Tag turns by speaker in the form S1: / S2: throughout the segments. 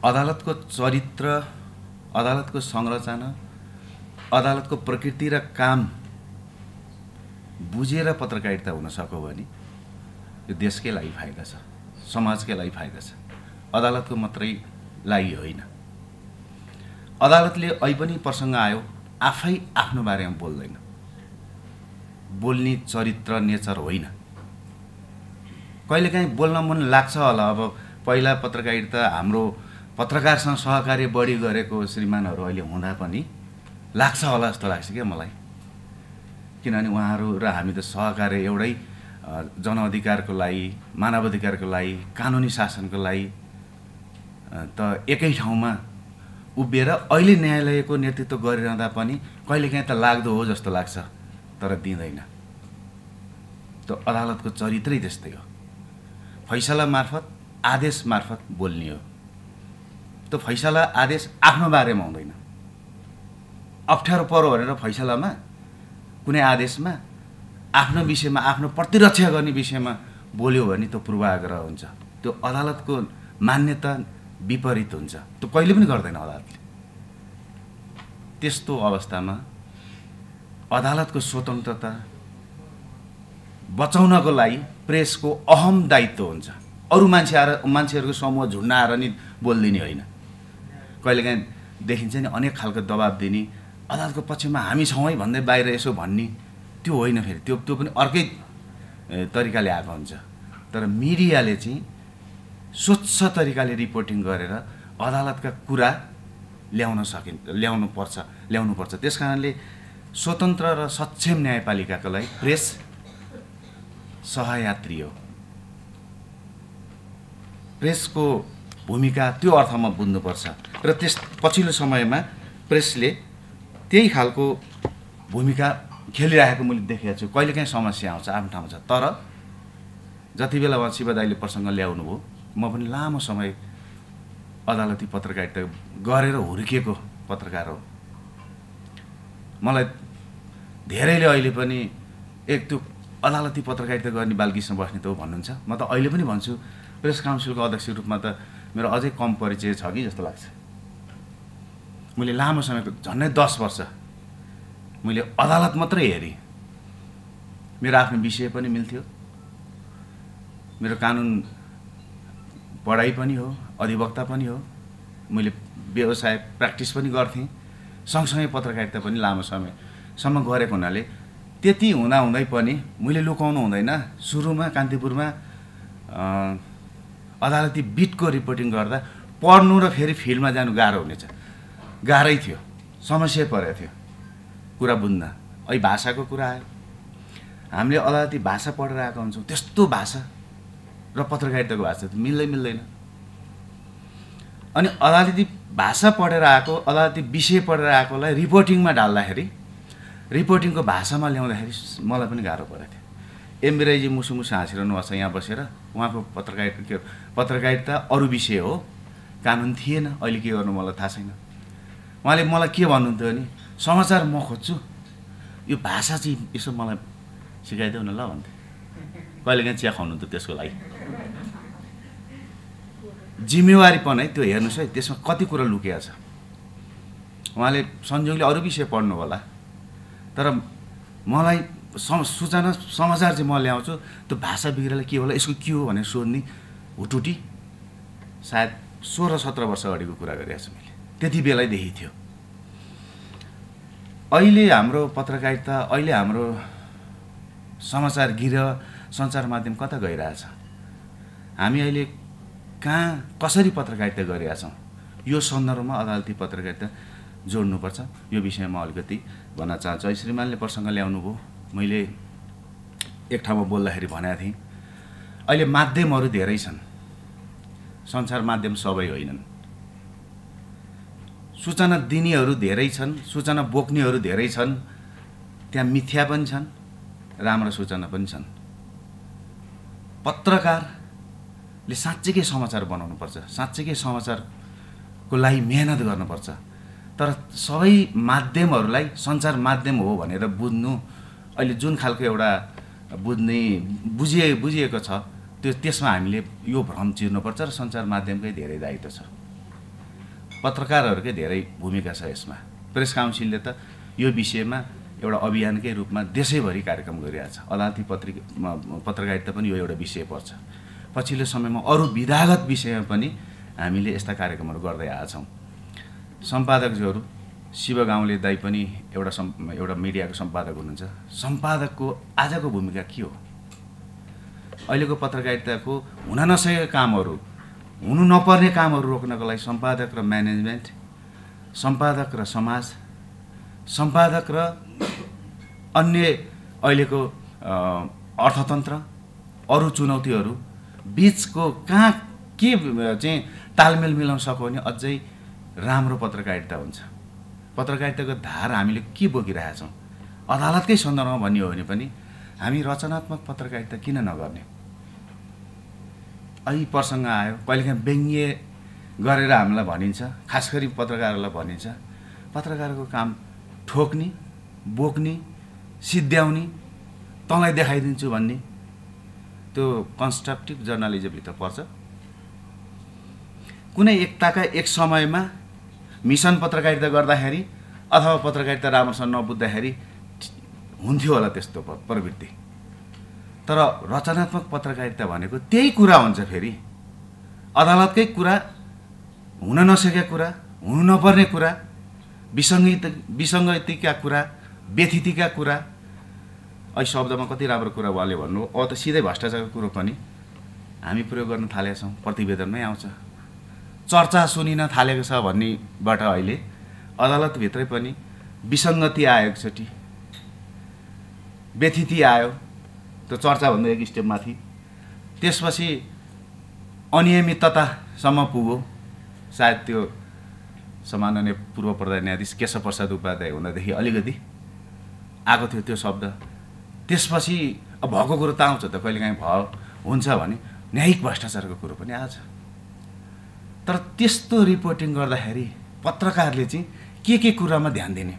S1: अदालतको चरित्र, अदालतको संरचना, अदालतको प्रकृति र काम बुझेर पत्रकारिता हुन सक्यो भने यो देशकै लागि फाइदा छ, समाजकै लागि फाइदा छ, अदालतको मात्रै लागि होइन। अदालतले अहिले पनि प्रसङ्ग आयो, आफै आफ्नो बारेमा बोल्दैन, बोल्ने चरित्र नेचर होइन। कहिलेकाहीँ बोल्न मन लाग्छ होला। अब पहिला पत्रकारिता हाम्रो पत्रकारसँग सहकार्य बढी गरेको श्रीमानहरू अहिले हुँदा पनि लाग्छ होला जस्तो लाग्छ क्या मलाई। किनभने उहाँहरू र हामी त सहकार्य एउटै जनअधिकारको लागि, मानवाधिकारको लागि, कानुनी शासनको लागि त एकै ठाउँमा उभिएर अहिले न्यायालयको नेतृत्व गरिरहँदा पनि कहिलेकाहीँ त लाग्दो हो जस्तो लाग्छ, तर दिँदैन। त्यो अदालतको चरित्रै त्यस्तै हो। फैसला मार्फत, आदेश मार्फत बोल्ने हो। त्यो फैसला आदेश आफ्नो बारेमा हुँदैन। अप्ठ्यारो पर्यो भनेर फैसलामा, कुनै आदेशमा आफ्नो विषयमा, आफ्नो प्रतिरक्षा गर्ने विषयमा बोल्यो भने त्यो पूर्वाग्रह हुन्छ। त्यो अदालतको मान्यता विपरीत हुन्छ। त्यो कहिले पनि गर्दैन अदालतले। त्यस्तो अवस्थामा अदालतको स्वतन्त्रता बचाउनको लागि प्रेसको अहम दायित्व हुन्छ। अरू मान्छेहरूको समूह झुन्ड आएर नि बोलिदिने होइन। कहिलेकाहीँ देखिन्छ नि अनेक खालको दबाब दिने, अदालतको पक्षमा हामी छौँ है भन्दै बाहिर यसो भन्ने, त्यो होइन। फेरि त्यो पनि अर्कै तरिकाले आएको हुन्छ। तर मिडियाले चाहिँ स्वच्छ तरिकाले रिपोर्टिङ गरेर अदालतका कुरा ल्याउनु पर्छ। त्यस कारणले स्वतन्त्र र सक्षम न्यायपालिकाको लागि प्रेस सहयात्री हो। प्रेसको भूमिका त्यो अर्थमा बुझ्नुपर्छ र त्यस पछिल्लो समयमा प्रेसले त्यही खालको भूमिका खेलिरहेको मैले देखेको छु। कहिलेकाहीँ समस्या आउँछ, आफ्नो ठाउँमा छ। तर जति बेला उहाँ शिव दाइले प्रसङ्ग ल्याउनु भयो, म पनि लामो समय अदालती पत्रकारिता गरेर हुर्किएको पत्रकार हो। मलाई धेरैले अहिले पनि त्यो अदालती पत्रकारिता गर्ने बालकृष्ण बस्नेत हो भन्नुहुन्छ। म त अहिले पनि भन्छु, प्रेस काउन्सिलको अध्यक्षको रूपमा त मेरो अझै कम परिचय छ कि जस्तो लाग्छ। मैले लामो समयको झन्डै 10 वर्ष मैले अदालत मात्रै हेरेँ। मेरो आफ्नो विषय पनि मिल्थ्यो, मेरो कानुन पढाइ पनि हो, अधिवक्ता पनि हो, मैले व्यवसाय प्र्याक्टिस पनि गर्थेँ, सँगसँगै पत्रकारिता पनि लामो समयसम्म गरेको हुनाले त्यति हुँदाहुँदै पनि मैले लुकाउनु हुँदैन। सुरुमा कान्तिपुरमा अदालती बिटको रिपोर्टिङ गर्दा पढ्नु र फेरि फिल्डमा जानु गाह्रो हुनेछ। गाह्रै थियो, समस्या परेको थियो कुरा बुझ्न। अहिले भाषाको कुरा आयो। हामीले अदालती भाषा पढेर आएको हुन्छौँ, त्यस्तो भाषा र पत्रकारिताको भाषा त मिल्दैन। अनि अदालती भाषा पढेर आएको, अदालती विषय पढेर आएकोलाई रिपोर्टिङमा डाल्दाखेरि, रिपोर्टिङको भाषामा ल्याउँदाखेरि मलाई पनि गाह्रो परेको थियो। एमबिराईजी मुसु हाँसिरहनु भएको छ यहाँ बसेर। उहाँको पत्रकारिता अरू विषय हो, कानुन थिएन। अहिले के गर्नु मलाई थाहा छैन। उहाँले मलाई के भन्नुहुन्थ्यो भने, समाचार म खोज्छु, यो भाषा चाहिँ यसो मलाई सिकाइदेऊ न ल भन्थ्यो। कहिलेकाहीँ चिया खुवाउनुहुन्थ्यो त्यसको लागि। जिम्मेवारीपन है त्यो, हेर्नुहोस् है, त्यसमा कति कुरा लुकिएको छ। उहाँले संयोगले अरू विषय पढ्नु होला, तर मलाई सूचना समाचार चाहिँ म ल्याउँछु, त्यो भाषा बिग्रेर के होला, यसको के हो भनेर सोध्ने हुटुटी सायद 16-17 वर्ष अगाडिको कुरा गरिरहेको छु मैले। त्यति बेलैदेखि थियो। अहिले हाम्रो पत्रकारिता, अहिले हाम्रो समाचार गिर सञ्चार माध्यम कता गइरहेछ? हामी अहिले कहाँ कसरी पत्रकारिता गरिरहेछौँ? यो सन्दर्भमा अदालती पत्रकारिता जोड्नुपर्छ। यो विषयमा अलिकति भन्न चाहन्छु। श्रीमानले प्रसङ्ग ल्याउनु भयो। मैले एक ठाउँमा बोल्दाखेरि भनेको थिएँ, अहिले माध्यमहरू धेरै छन्, सञ्चार माध्यम सबै होइनन्। सूचना दिनेहरू धेरै छन्, सूचना बोक्नेहरू धेरै छन्, त्यहाँ मिथ्या पनि छन्, राम्रो सूचना पनि छन्। पत्रकारले साँच्चैकै समाचार बनाउनुपर्छ, साँच्चैकै समाचारको लागि मेहनत गर्नुपर्छ। तर सबै माध्यमहरूलाई सञ्चार माध्यम हो भनेर बुझ्नु, अहिले जुन खालको एउटा बुझिएको छ, त्यसमा हामीले यो भ्रम चिर्नुपर्छ र सञ्चार माध्यमकै धेरै दायित्व छ। पत्रकारहरूकै धेरै भूमिका छ यसमा। प्रेस काउन्सिलले त यो विषयमा एउटा अभियानकै रूपमा देशैभरि कार्यक्रम गरिरहेछ। अदालती पत्रकारिता पनि यो एउटा विषय पर्छ। पछिल्लो समयमा अरू विधागत विषयमा पनि हामीले यस्ता कार्यक्रमहरू गर्दै आएका छौँ। सम्पादकज्यूहरू शिव गाउँले दाइ पनि एउटा मिडियाको सम्पादक हुनुहुन्छ। सम्पादकको आजको भूमिका के हो? अहिलेको पत्रकारिताको हुन नसकेका कामहरू, हुनु नपर्ने कामहरू रोक्नको लागि सम्पादक र म्यानेजमेन्ट, सम्पादक र समाज, सम्पादक र अन्य अहिलेको अर्थतन्त्र, अरू चुनौतीहरू बीचको कहाँ के चाहिँ तालमेल मिलाउन सक्यो भने अझै राम्रो पत्रकारिता हुन्छ। पत्रकारिताको धार हामीले के बोकिरहेका छौँ? अदालतकै सन्दर्भमा भन्ने हो भने पनि हामी रचनात्मक पत्रकारिता किन नगर्ने? अहिले प्रसङ्ग आयो, कहिलेकाहीँ व्यङ्ग्य गरेर हामीलाई भनिन्छ, खास गरी पत्रकारहरूलाई भनिन्छ पत्रकारको काम ठोक्ने, बोक्ने, सिद्ध्याउने, तँलाई देखाइदिन्छु भन्ने। त्यो कन्स्ट्रक्टिभ जर्नलिजमभित्र पर्छ। कुनै एकताका एक समयमा मिसन पत्रकारिता गर्दाखेरि अथवा पत्रकारिता राम्रोसँग नबुझ्दाखेरि हुन्थ्यो होला त्यस्तो प्रवृत्ति। तर रचनात्मक पत्रकारिता भनेको त्यही कुरा हुन्छ। फेरि अदालतकै कुरा, हुन नसकेका कुरा, हुनु नपर्ने कुरा, विसङ्गतिका कुरा, व्यथितिका कुरा। अहिले शब्दमा कति राम्रो कुरा उहाँले भन्नु, अब त सिधै भ्रष्टाचारको कुरो पनि हामी प्रयोग गर्न थालेका छौँ। प्रतिवेदनमै आउँछ। चर्चा सुनिन थालेको छ भन्नेबाट अहिले अदालतभित्रै पनि विसङ्गति आयो, एकचोटि व्यथिति आयो, त्यो चर्चाभन्दा एक स्टेप माथि। त्यसपछि अनियमिततासम्म पुग्यो। सायद त्यो सम्माननीय पूर्व प्रधान न्यायाधीश केशव प्रसाद उपाध्याय हुँदादेखि अलिकति आएको थियो त्यो शब्द। त्यसपछि अब भएको कुरो त आउँछ त, कहिलेकाहीँ हुन्छ भने न्यायिक भ्रष्टाचारको कुरो पनि आउँछ। तर त्यस्तो रिपोर्टिङ गर्दाखेरि पत्रकारले चाहिँ के कुरामा ध्यान दिने?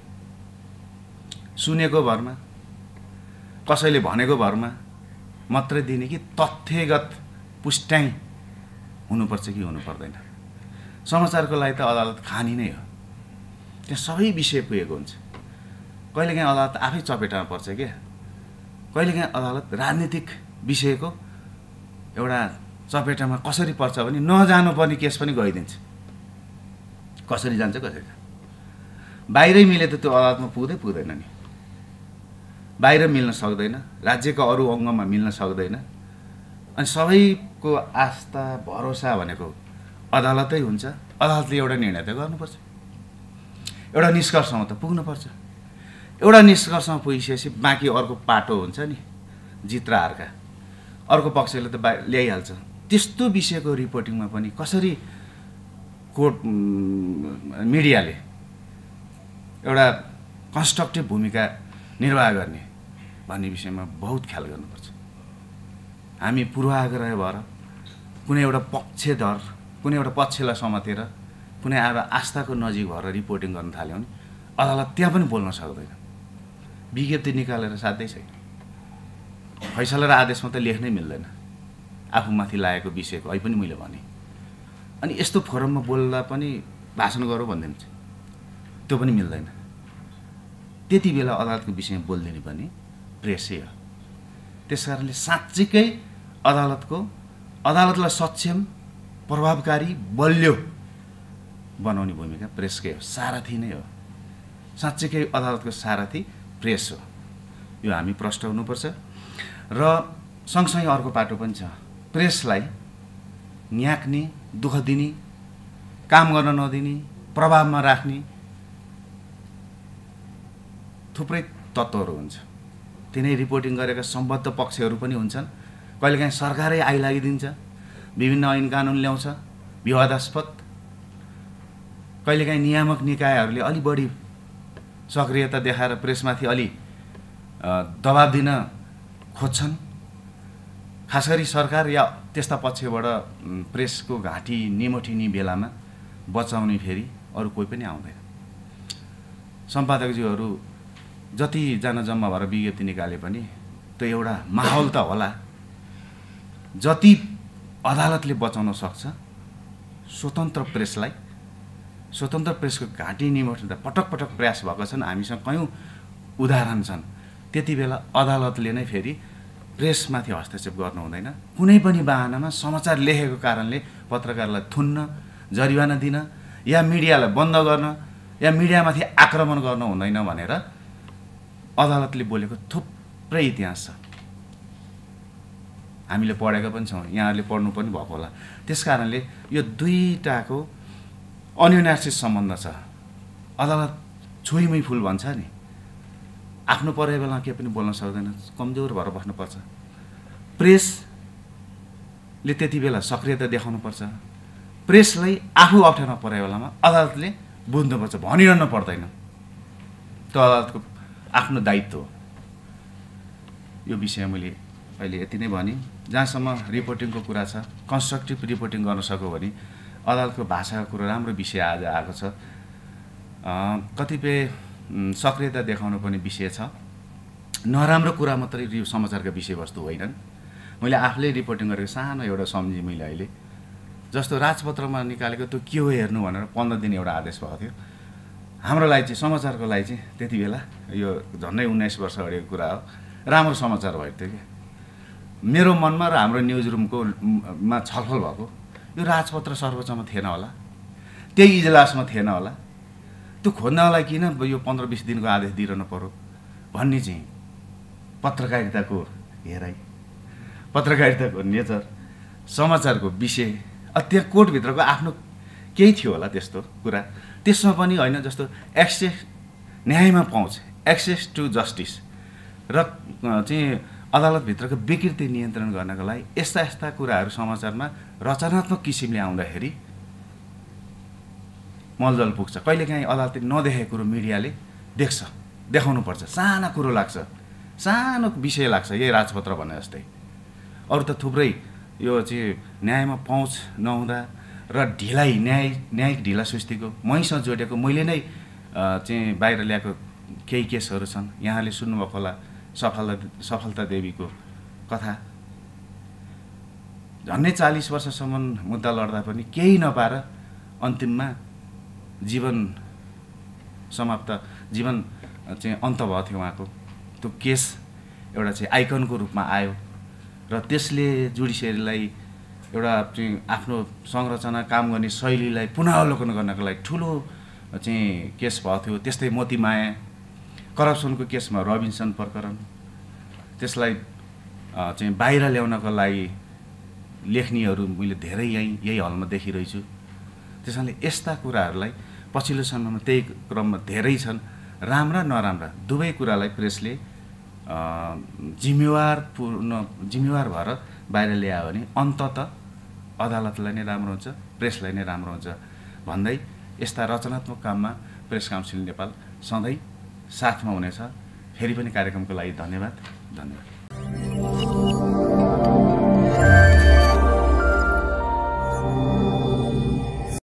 S1: सुनेको भरमा, कसैले भनेको भरमा मात्रै दिने कि तथ्यगत पुष्टाइ हुनुपर्छ कि हुनु पर्दैन? समाचारको लागि त अदालत खानी नै हो। त्यहाँ सबै विषय पुगेको हुन्छ। कहिलेकाहीँ अदालत आफै चपेटामा पर्छ क्या। कहिलेकाहीँ अदालत राजनीतिक विषयको एउटा चपेटामा कसरी पर्छ भने नजानुपर्ने केस पनि गइदिन्छ। कसरी जान्छ कसरी बाहिरै मिले त त्यो अदालतमा पुग्दैन नि। बाहिर मिल्न सक्दैन, राज्यको अरू अङ्गमा मिल्न सक्दैन। अनि सबैको आस्था भरोसा भनेको अदालतै हुन्छ। अदालतले एउटा निर्णय त गर्नुपर्छ, एउटा निष्कर्षमा त पुग्नुपर्छ। एउटा निष्कर्षमा पुगिसकेपछि बाँकी अर्को पाटो हुन्छ नि, जित र हारका। अर्को पक्षले त ल्याइहाल्छ। त्यस्तो विषयको रिपोर्टिङमा पनि कसरी कोर्ट मिडियाले एउटा कन्स्ट्रक्टिभ भूमिका निर्वाह गर्ने भन्ने विषयमा बहुत ख्याल गर्नुपर्छ। हामी पूर्वाग्रह भएर कुनै एउटा पक्षधर, कुनै एउटा पक्षलाई समातेर, कुनै अब आस्थाको नजिक भएर रिपोर्टिङ गर्न थाल्यो भने अदालत त्यहाँ पनि बोल्न सक्दैन। विज्ञप्ति निकालेर साध्यै छैन। फैसला र आदेशमा त लेख्नै मिल्दैन आफूमाथि लागेको विषयको। अहिले पनि मैले भने अनि यस्तो फोरममा बोल्दा पनि भाषण गरौँ भनिदिन्छ, त्यो पनि मिल्दैन। त्यति बेला अदालतको विषयमा बोलिदिने पनि प्रेसै हो। त्यस कारणले साँच्चीकै अदालतलाई सक्षम, प्रभावकारी, बलियो बनाउने भूमिका प्रेसकै हो। सारथी नै हो। साँच्चीकै अदालतको सारथी प्रेस हो। यो हामी प्रष्ट हुनुपर्छ। र सँगसँगै अर्को पाटो पनि छ। प्रेसलाई न्याक्ने, दुःख दिने, काम गर्न नदिने, प्रभावमा राख्ने थुप्रै तत्त्वहरू हुन्छ। तिनै रिपोर्टिङ गरेका सम्बद्ध पक्षहरू पनि हुन्छन्। कहिलेकाहीँ सरकारै आइलागिदिन्छ, विभिन्न ऐन कानुन ल्याउँछ विवादास्पद। कहिलेकाहीँ नियामक निकायहरूले अलि बढी सक्रियता देखाएर प्रेसमाथि अलि दबाब दिन खोज्छन्। खास गरी सरकार या त्यस्ता पक्षबाट प्रेसको घाँटी निमोठिने बेलामा बचाउने फेरि अरू कोही पनि आउँदैन। सम्पादकज्यूहरू जतिजना जम्मा भएर विज्ञप्ति निकाले पनि त्यो एउटा माहौल त होला। जति अदालतले बचाउन सक्छ स्वतन्त्र प्रेसलाई स्वतन्त्र प्रेसको घाँटी निमोठ्दा पटक पटक प्रयास भएको छन्, हामीसँग कयौँ उदाहरण छन्। त्यति बेला अदालतले नै फेरि प्रेसमाथि हस्तक्षेप गर्नु हुँदैन, कुनै पनि बाहनामा समाचार लेखेको कारणले पत्रकारलाई थुन्न, जरिवाना दिन या मिडियालाई बन्द गर्न या मिडियामाथि आक्रमण गर्नु हुँदैन भनेर अदालतले बोलेको थुप्रै इतिहास छ। हामीले पढेका पनि छौँ, यहाँहरूले पढ्नु पनि भएको होला। त्यस कारणले यो दुईटाको अन्योन्याश्रित सम्बन्ध छ। अदालत छुइमै फुल भन्छ नि, आफ्नो परेको बेलामा केही पनि बोल्न सक्दैन, कमजोर भएर बस्नुपर्छ। प्रेसले त्यति बेला सक्रियता देखाउनुपर्छ। प्रेसलाई आफू अप्ठ्यारो परेको बेलामा अदालतले बुझ्नुपर्छ, भनिरहनु पर्दैन। त्यो अदालतको आफ्नो दायित्व हो। यो विषय मैले अहिले यति नै भने। जहाँसम्म रिपोर्टिङको कुरा छ, कन्स्ट्रक्टिभ रिपोर्टिङ गर्न सक्यो भने अदालतको भाषाको कुरो राम्रो विषय आज आएको छ। कतिपय सक्रियता देखाउनु पर्ने विषय छ, नराम्रो कुरा मात्रै यो समाचारका विषयवस्तु होइनन्। मैले आफूले रिपोर्टिङ गरेको सानो एउटा सम्झेँ मैले अहिले। जस्तो राजपत्रमा निकालेको त्यो के हो हेर्नु भनेर 15 दिन एउटा आदेश भएको थियो। हाम्रो लागि चाहिँ समाचारको लागि चाहिँ त्यति बेला यो झन्डै 19 वर्ष अगाडिको कुरा हो, राम्रो समाचार भएको थियो क्या। मेरो मनमा र हाम्रो न्युज रुममा छलफल भएको, यो राजपत्र सर्वोच्चमा थिएन होला, त्यही इजलासमा थिएन होला, त्यो खोज्नलाई किन यो 15-20 दिनको आदेश दिइरहनु पर्यो भन्ने चाहिँ पत्रकारिताको हेराइ, पत्रकारिताको नेचर, समाचारको विषय, त्यहाँ कोर्टभित्रको आफ्नो केही थियो होला त्यस्तो कुरा। त्यसमा पनि होइन, जस्तो एक्सेस न्यायमा पहुँच, एक्सेस टु जस्टिस र चाहिँ अदालतभित्रको विकृति नियन्त्रण गर्नको लागि यस्ता यस्ता कुराहरू समाचारमा रचनात्मक किसिमले आउँदाखेरि मलजल पुग्छ। कहिलेकाहीँ अदालतले नदेखेको कुरो मिडियाले देख्छ, देखाउनुपर्छ। सानो कुरो लाग्छ, सानो विषय लाग्छ, यही राजपत्र भने जस्तै। अरू त थुप्रै यो चाहिँ न्यायमा पहुँच नहुँदा र ढिलाइ, न्यायिक ढिला सुस्तीको, मैसँग जोडेको मैले नै चाहिँ बाहिर ल्याएको केही केसहरू छन्। यहाँले सुन्नुभएको होला सफलता देवीको कथा। झन्डै 40 वर्षसम्म मुद्दा लड्दा पनि केही नपाएर अन्तिममा जीवन समाप्त, जीवन चाहिँ अन्त भएको थियो उहाँको। त्यो केस एउटा चाहिँ आइकनको रूपमा आयो र त्यसले जुडिसियरीलाई एउटा चाहिँ आफ्नो संरचना, काम गर्ने शैलीलाई पुनरावलोकन गर्नको लागि ठुलो चाहिँ केस भएको थियो। त्यस्तै मोतीमाया करप्सनको केसमा रबिन्सन प्रकरण, त्यसलाई चाहिँ बाहिर ल्याउनको लागि लेख्नेहरू मैले धेरै यही हलमा देखिरहेछु। त्यसैले यस्ता कुराहरूलाई पछिल्लो समयमा त्यही क्रममा धेरै छन्, राम्रा नराम्रा दुवै कुरालाई प्रेसले जिम्मेवार भएर बाहिर ल्यायो भने अन्ततः अदालतलाई नै राम्रो हुन्छ, प्रेसलाई नै राम्रो हुन्छ भन्दै यस्ता रचनात्मक काममा प्रेस काउन्सिल नेपाल सधैँ साथमा हुनेछ। फेरि पनि कार्यक्रमको लागि धन्यवाद।